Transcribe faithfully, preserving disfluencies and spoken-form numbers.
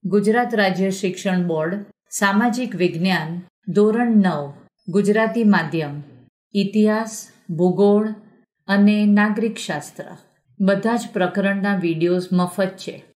ગુજરાત રાજ્ય શિક્ષણ બોર્ડ, સામાજિક વિજ્ઞાન, ધોરણ નવ, ગુજરાતી માધ્યમ, ઇતિહાસ, ભૂગોળ અને નાગરિક શાસ્ત્ર બધા જ પ્રકરણના વિડીયોઝ મફત છે.